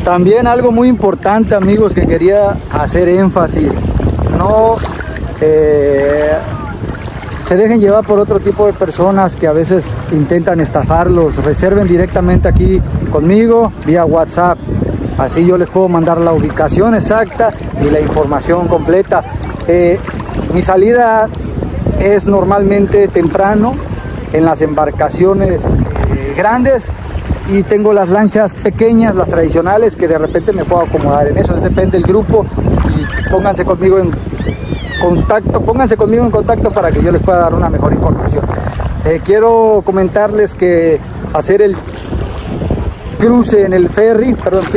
También algo muy importante, amigos, que quería hacer énfasis: no se dejen llevar por otro tipo de personas que a veces intentan estafarlos. Reserven directamente aquí conmigo vía WhatsApp, así yo les puedo mandar la ubicación exacta y la información completa. Mi salida es normalmente temprano en las embarcaciones grandes, y tengo las lanchas pequeñas, las tradicionales, que de repente me puedo acomodar en eso. Depende del grupo, y pónganse conmigo en contacto para que yo les pueda dar una mejor información. Quiero comentarles que hacer el cruce en el ferry,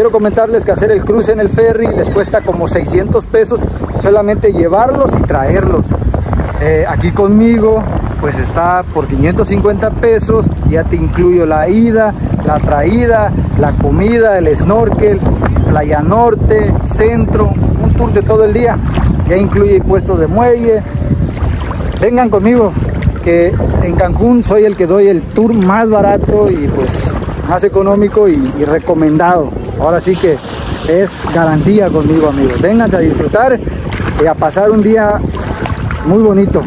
les cuesta como 600 pesos solamente llevarlos y traerlos. Aquí conmigo pues está por 550 pesos, ya te incluyo la ida, la traída, la comida, el snorkel, playa norte, centro, un tour de todo el día, ya incluye puestos de muelle. Vengan conmigo, que en Cancún soy el que doy el tour más barato y pues más económico y recomendado. Ahora sí que es garantía conmigo, amigos. Vénganse a disfrutar y a pasar un día muy bonito.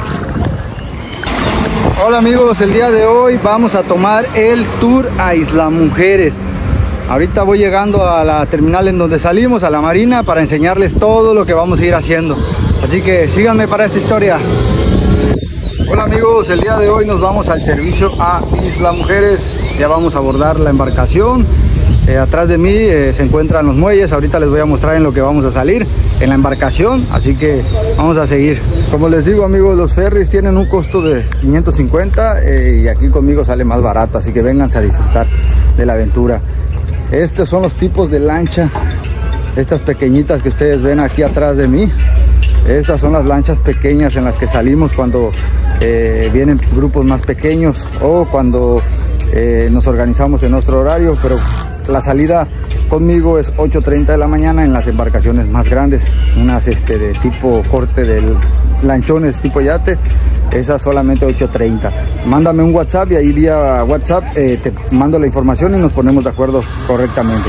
Hola amigos, el día de hoy vamos a tomar el tour a Isla Mujeres. Ahorita voy llegando a la terminal en donde salimos, a la marina, para enseñarles todo lo que vamos a ir haciendo. Así que síganme para esta historia. Hola amigos, el día de hoy nos vamos al servicio a Isla Mujeres. Ya vamos a abordar la embarcación. Atrás de mí se encuentran los muelles. Ahorita les voy a mostrar en lo que vamos a salir en la embarcación, así que vamos a seguir. Como les digo amigos, los ferries tienen un costo de 550 y aquí conmigo sale más barato, así que vénganse a disfrutar de la aventura. Estos son los tipos de lancha, estas pequeñitas que ustedes ven aquí atrás de mí. Estas son las lanchas pequeñas en las que salimos cuando vienen grupos más pequeños o cuando nos organizamos en nuestro horario, pero la salida conmigo es 8:30 de la mañana en las embarcaciones más grandes, unas de tipo corte de lanchones tipo yate, esas solamente 8:30. Mándame un WhatsApp y ahí vía WhatsApp te mando la información y nos ponemos de acuerdo correctamente.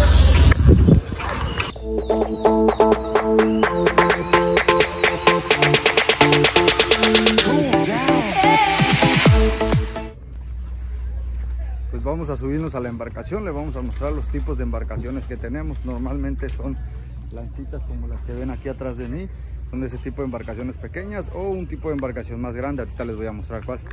Pues vamos a subirnos a la embarcación, le vamos a mostrar los tipos de embarcaciones que tenemos. Normalmente son lanchitas como las que ven aquí atrás de mí, son de ese tipo de embarcaciones pequeñas o un tipo de embarcación más grande. Ahorita les voy a mostrar cuál.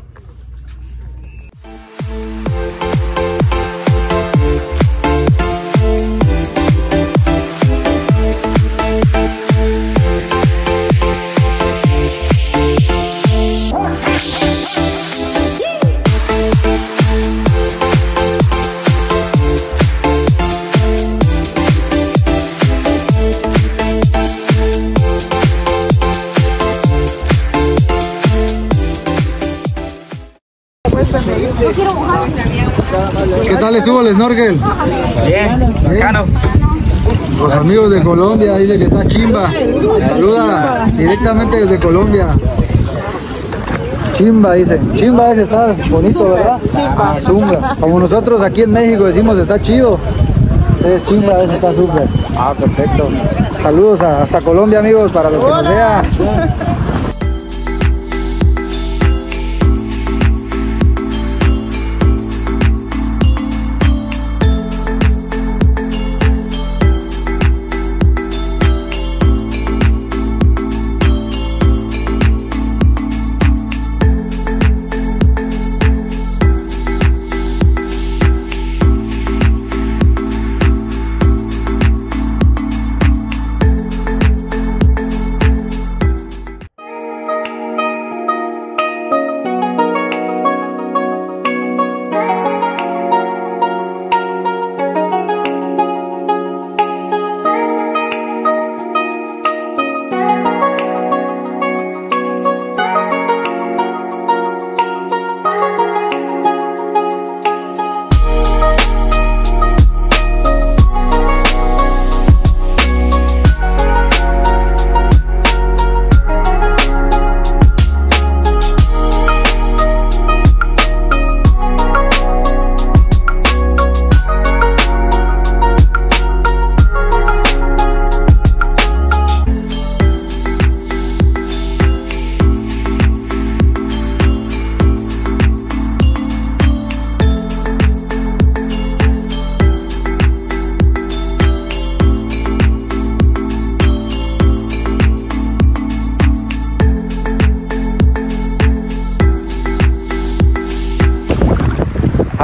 ¿Qué tal estuvo el snorkel? Bien, bacano. Los amigos de Colombia dicen que está chimba. Saluda directamente desde Colombia. Chimba, dicen. Chimba ese está bonito, ¿verdad? Chimba. Como nosotros aquí en México decimos está chido. Es chimba, ese está súper. Perfecto. Saludos hasta Colombia, amigos, para los que nos vean.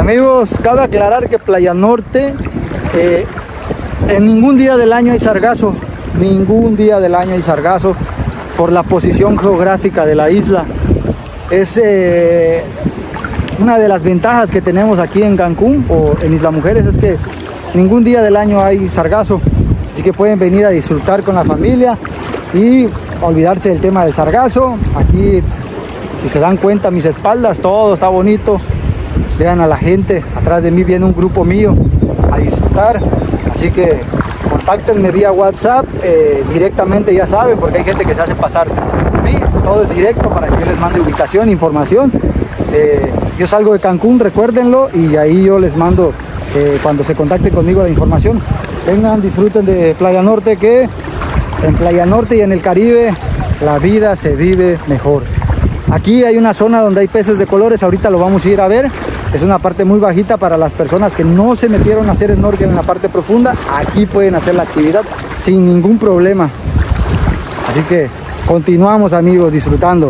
Amigos, cabe aclarar que Playa Norte en ningún día del año hay sargazo, ningún día del año hay sargazo por la posición geográfica de la isla. Es una de las ventajas que tenemos aquí en Cancún o en Isla Mujeres, es que ningún día del año hay sargazo, así que pueden venir a disfrutar con la familia y olvidarse del tema del sargazo. Aquí, si se dan cuenta, a mis espaldas todo está bonito. Vean a la gente, atrás de mí viene un grupo mío a disfrutar, así que contáctenme vía WhatsApp directamente, ya saben, porque hay gente que se hace pasar por mí. Todo es directo para que yo les mande ubicación, información. Yo salgo de Cancún, recuérdenlo, y ahí yo les mando cuando se contacten conmigo la información. Vengan, disfruten de Playa Norte, que en Playa Norte y en el Caribe la vida se vive mejor. Aquí hay una zona donde hay peces de colores, ahorita lo vamos a ir a ver. Es una parte muy bajita para las personas que no se metieron a hacer snorkel en la parte profunda. Aquí pueden hacer la actividad sin ningún problema. Así que continuamos, amigos, disfrutando.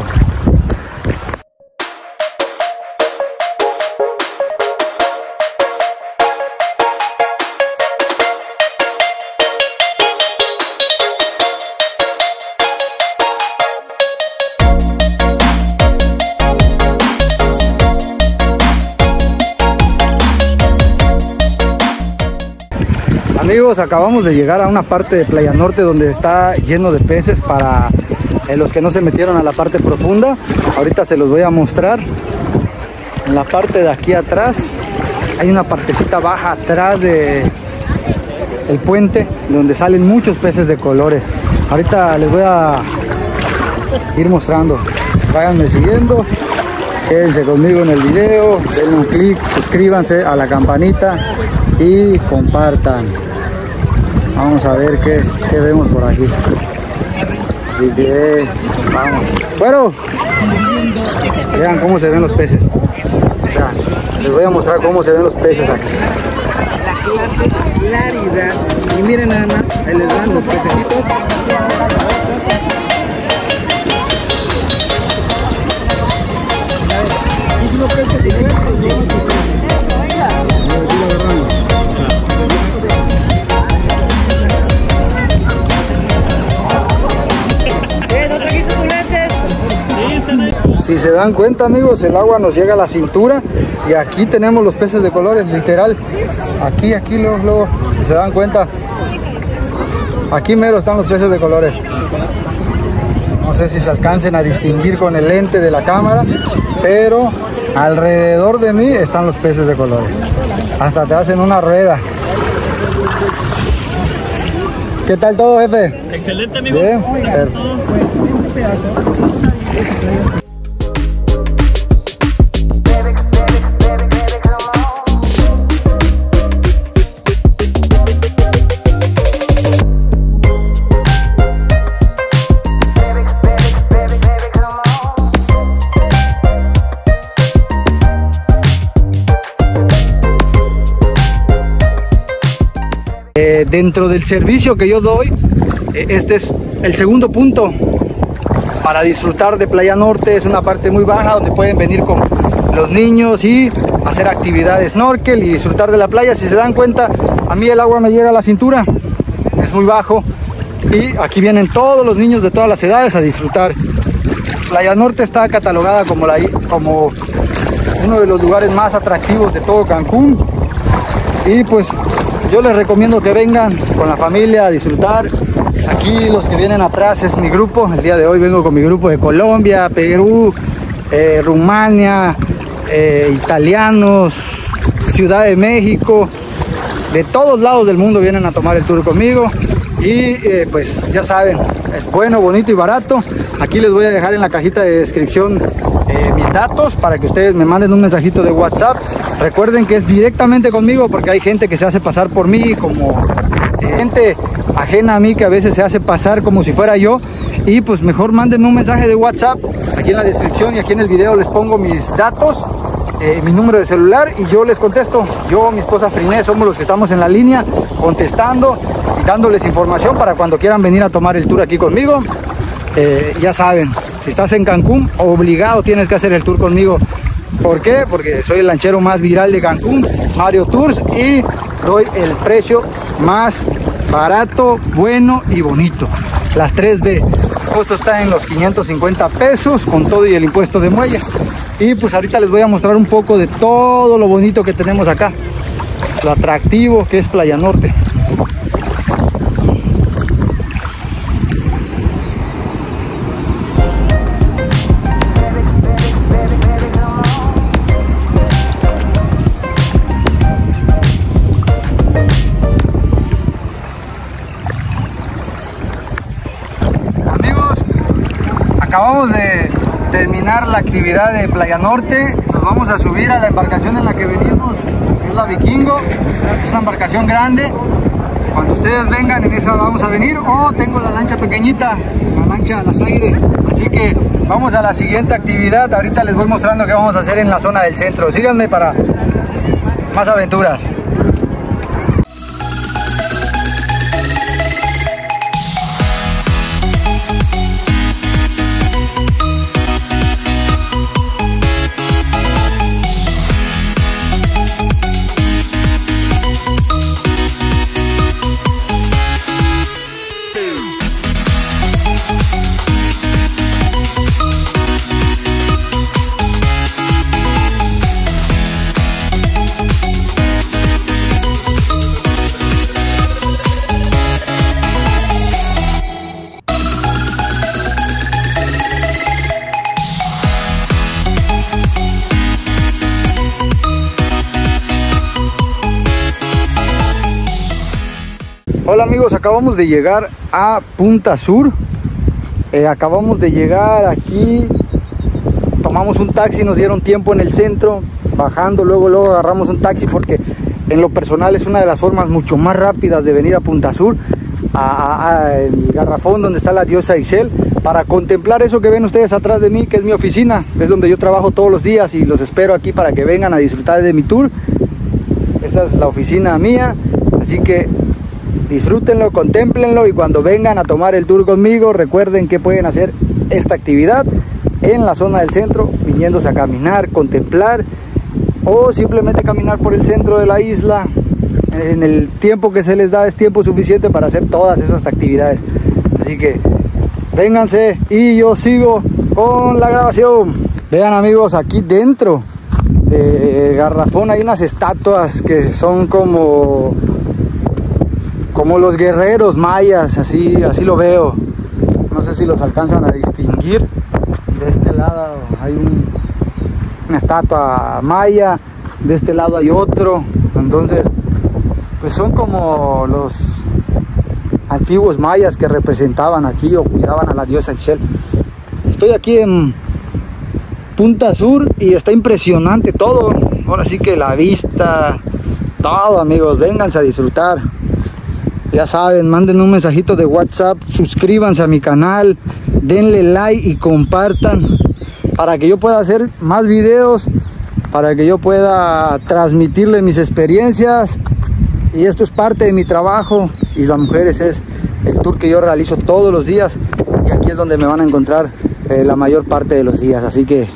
Amigos, acabamos de llegar a una parte de Playa Norte donde está lleno de peces para los que no se metieron a la parte profunda. Ahorita se los voy a mostrar. En la parte de aquí atrás hay una partecita baja atrás de el puente donde salen muchos peces de colores. Ahorita les voy a ir mostrando. Váyanme siguiendo, quédense conmigo en el video, denle un clic, suscríbanse a la campanita y compartan. Vamos a ver qué vemos por aquí. Así que vamos. Bueno, vean cómo se ven los peces. Vean, les voy a mostrar cómo se ven los peces aquí. La clase, claridad. Y miren nada más, ahí les dan los pececitos. Si se dan cuenta, amigos, el agua nos llega a la cintura y aquí tenemos los peces de colores, literal. Aquí, luego, si se dan cuenta, aquí mero están los peces de colores. No sé si se alcancen a distinguir con el lente de la cámara, pero alrededor de mí están los peces de colores. Hasta te hacen una rueda. ¿Qué tal todo, jefe? Excelente, amigo. Bien. Dentro del servicio que yo doy, este es el segundo punto para disfrutar de Playa Norte. Es una parte muy baja donde pueden venir con los niños y hacer actividades snorkel y disfrutar de la playa. Si se dan cuenta, a mí el agua me llega a la cintura, es muy bajo y aquí vienen todos los niños de todas las edades a disfrutar. Playa Norte está catalogada como uno de los lugares más atractivos de todo Cancún y pues yo les recomiendo que vengan con la familia a disfrutar. Aquí los que vienen atrás es mi grupo. El día de hoy vengo con mi grupo de Colombia, Perú, Rumania, italianos, Ciudad de México. De todos lados del mundo vienen a tomar el tour conmigo. Y pues ya saben, es bueno, bonito y barato. Aquí les voy a dejar en la cajita de descripción mis datos para que ustedes me manden un mensajito de WhatsApp. Recuerden que es directamente conmigo porque hay gente que se hace pasar por mí, como gente ajena a mí que a veces se hace pasar como si fuera yo. Y pues mejor mándenme un mensaje de WhatsApp. Aquí en la descripción y aquí en el video les pongo mis datos, mi número de celular y yo les contesto. Yo, mi esposa Friné, somos los que estamos en la línea contestando y dándoles información para cuando quieran venir a tomar el tour aquí conmigo. Ya saben, si estás en Cancún, obligado tienes que hacer el tour conmigo ¿Por qué? Porque soy el lanchero más viral de Cancún, Mario Tours, y doy el precio más barato, bueno y bonito. Las 3B. El costo está en los 550 pesos con todo y el impuesto de muelle. Y pues ahorita les voy a mostrar un poco de todo lo bonito que tenemos acá, lo atractivo que es Playa Norte. Acabamos de terminar la actividad de Playa Norte. Nos vamos a subir a la embarcación en la que venimos, es la Vikingo. Es una embarcación grande. Cuando ustedes vengan en esa vamos a venir. Oh, tengo la lancha pequeñita, la lancha a las aire. Así que vamos a la siguiente actividad. Ahorita les voy mostrando qué vamos a hacer en la zona del centro. Síganme para más aventuras. Hola amigos, acabamos de llegar a Punta Sur. Acabamos de llegar aquí, tomamos un taxi, nos dieron tiempo en el centro, bajando, luego agarramos un taxi porque en lo personal es una de las formas mucho más rápidas de venir a Punta Sur, el garrafón donde está la diosa Ixchel, para contemplar eso que ven ustedes atrás de mí, que es mi oficina, es donde yo trabajo todos los días y los espero aquí para que vengan a disfrutar de mi tour. Esta es la oficina mía, así que disfrútenlo, contémplenlo, y cuando vengan a tomar el tour conmigo, recuerden que pueden hacer esta actividad en la zona del centro, viniéndose a caminar, contemplar, o simplemente caminar por el centro de la isla. En el tiempo que se les da es tiempo suficiente para hacer todas esas actividades. Así que vénganse y yo sigo con la grabación. Vean amigos, aquí dentro de garrafón hay unas estatuas que son como los guerreros mayas, así lo veo. No sé si los alcanzan a distinguir. De este lado hay una estatua maya, de este lado hay otro. Entonces, pues son como los antiguos mayas que representaban aquí o cuidaban a la diosa Ixchel. Estoy aquí en Punta Sur y está impresionante todo. Ahora sí que la vista, todo amigos, vénganse a disfrutar. Ya saben, manden un mensajito de WhatsApp, suscríbanse a mi canal, denle like y compartan para que yo pueda hacer más videos, para que yo pueda transmitirles mis experiencias. Y esto es parte de mi trabajo. Isla Mujeres es el tour que yo realizo todos los días y aquí es donde me van a encontrar la mayor parte de los días. Así que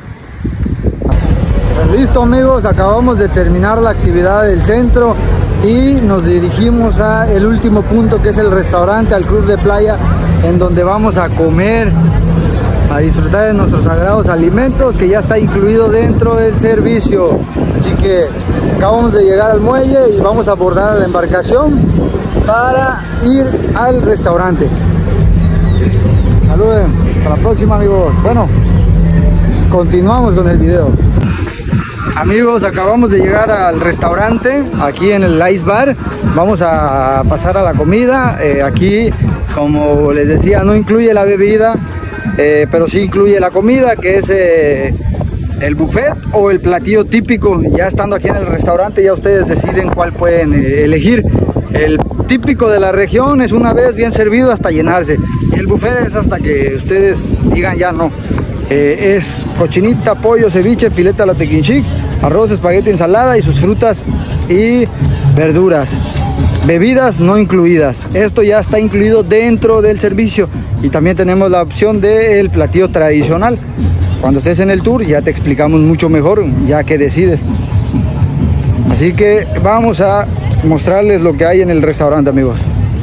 listo amigos, acabamos de terminar la actividad del centro y nos dirigimos a el último punto, que es el restaurante, al club de playa, en donde vamos a comer, a disfrutar de nuestros sagrados alimentos, que ya está incluido dentro del servicio. Así que acabamos de llegar al muelle y vamos a abordar a la embarcación para ir al restaurante. Saluden, hasta la próxima amigos. Bueno, continuamos con el video. Amigos, acabamos de llegar al restaurante, aquí en el Ice Bar. Vamos a pasar a la comida. Aquí, como les decía, no incluye la bebida, pero sí incluye la comida, que es el buffet o el platillo típico. Ya estando aquí en el restaurante, ya ustedes deciden cuál pueden elegir. El típico de la región es una vez bien servido hasta llenarse, y el buffet es hasta que ustedes digan ya no. Es cochinita, pollo, ceviche, fileta a la tequinchic, arroz, espagueti, ensalada y sus frutas y verduras. Bebidas no incluidas. Esto ya está incluido dentro del servicio. Y también tenemos la opción del platillo tradicional. cuando estés en el tour ya te explicamos mucho mejor, ya que decides. Así que vamos a mostrarles lo que hay en el restaurante, amigos.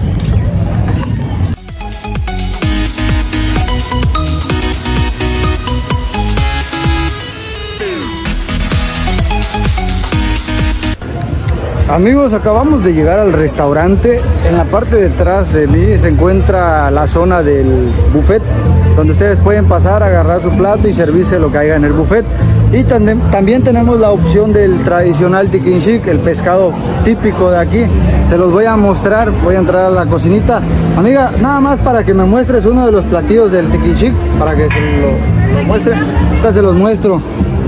Amigos, acabamos de llegar al restaurante. En la parte de atrás de mí se encuentra la zona del buffet, donde ustedes pueden pasar, agarrar su plato y servirse lo que haya en el buffet. Y también tenemos la opción del tradicional tiquinchic, el pescado típico de aquí. Se los voy a mostrar, voy a entrar a la cocinita. Amiga, nada más para que me muestres uno de los platillos del tiquinchic, para que se lo muestre. Ahorita se los muestro.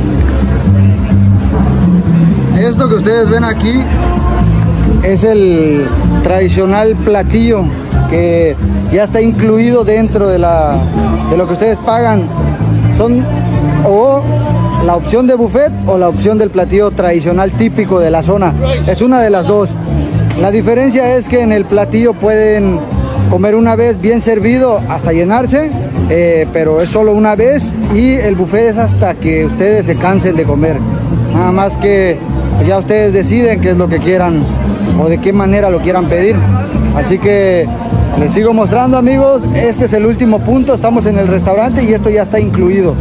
Esto que ustedes ven aquí es el tradicional platillo que ya está incluido dentro de lo que ustedes pagan. Son o la opción de buffet o la opción del platillo tradicional típico de la zona. Es una de las dos. La diferencia es que en el platillo pueden comer una vez bien servido hasta llenarse, pero es solo una vez, y el buffet es hasta que ustedes se cansen de comer. Nada más que ya ustedes deciden qué es lo que quieran o de qué manera lo quieran pedir. Así que les sigo mostrando, amigos. Este es el último punto. Estamos en el restaurante y esto ya está incluido.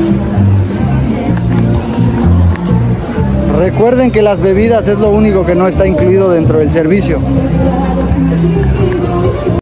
Recuerden que las bebidas es lo único que no está incluido dentro del servicio.